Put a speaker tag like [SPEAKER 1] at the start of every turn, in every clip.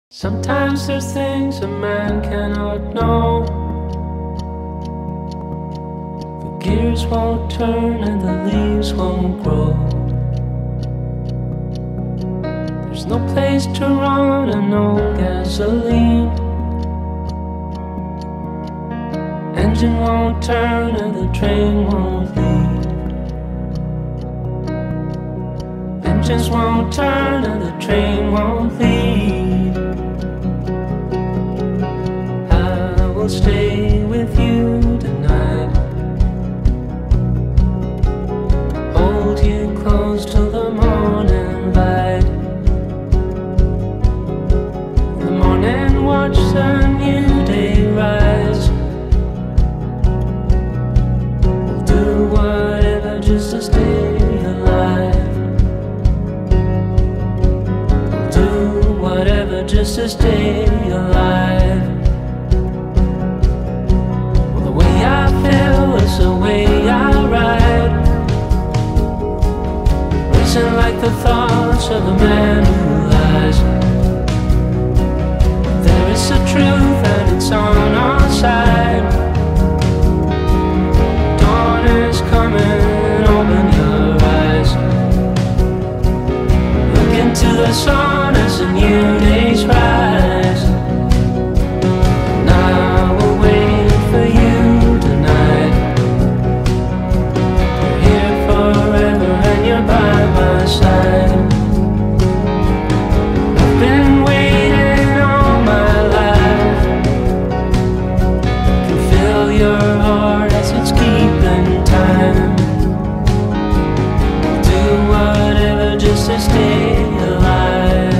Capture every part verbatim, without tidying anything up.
[SPEAKER 1] Sometimes there's things a man cannot know. The gears won't turn and the leaves won't grow. There's no place to run and no gasoline. Engine won't turn and the train won't leave. Engines won't turn and the train won't leave. I will stay with you tonight, hold you close till the morning light. In the morning watch the new day rise. We'll do whatever just to stay alive. We'll do whatever just to stay alive. It's the way I ride, racing like the thoughts of a man who lies. There is a truth and it's on our side. Dawn is coming, open your eyes. Look into the sun as a new day's rise. And I will wait for you tonight. By my side, I've been waiting all my life. Can feel your heart as it's keeping time. Do whatever just to stay alive.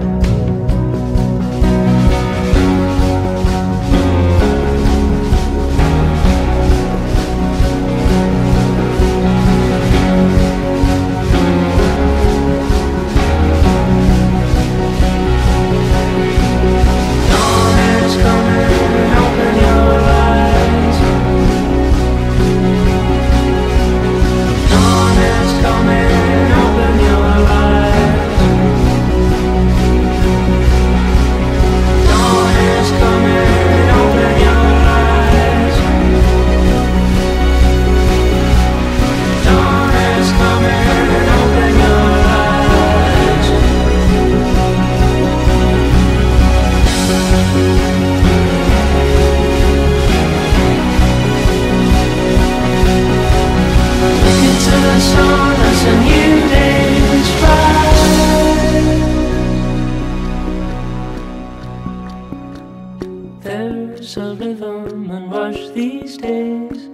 [SPEAKER 1] There's a rhythm and rush these days,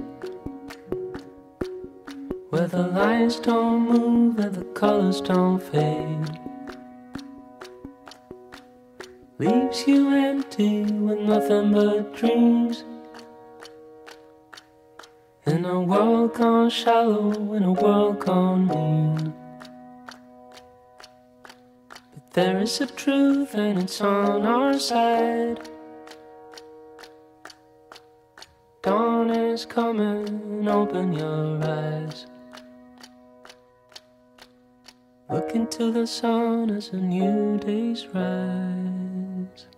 [SPEAKER 1] where the lines don't move and the colors don't fade. Leaves you empty with nothing but dreams, in a world gone shallow, in a world gone mean. But there is a truth and it's on our side. Dawn is coming, open your eyes. Look into the sun as a new day's rise.